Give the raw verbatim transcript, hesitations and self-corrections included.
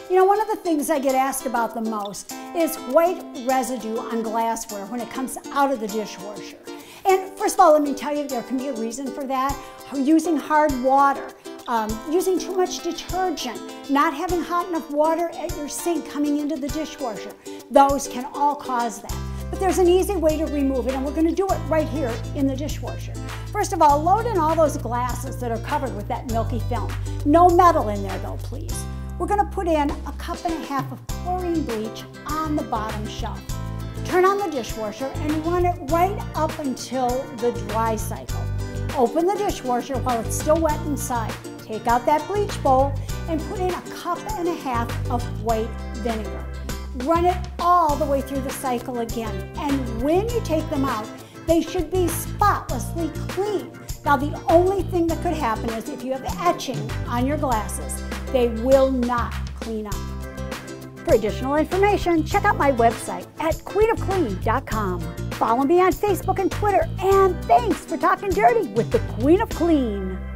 You know, one of the things I get asked about the most is white residue on glassware when it comes out of the dishwasher. And first of all, let me tell you, there can be a reason for that. Using hard water, um, using too much detergent, not having hot enough water at your sink coming into the dishwasher. Those can all cause that. But there's an easy way to remove it, and we're going to do it right here in the dishwasher. First of all, load in all those glasses that are covered with that milky film. No metal in there though, please. We're going to put in a cup and a half of chlorine bleach on the bottom shelf. Turn on the dishwasher and run it right up until the dry cycle. Open the dishwasher while it's still wet inside. Take out that bleach bowl and put in a cup and a half of white vinegar. Run it all the way through the cycle again. And when you take them out, they should be spotlessly clean. Now, the only thing that could happen is if you have etching on your glasses, they will not clean up. For additional information, check out my website at queen of clean dot com. Follow me on Facebook and Twitter, and thanks for talking dirty with the Queen of Clean.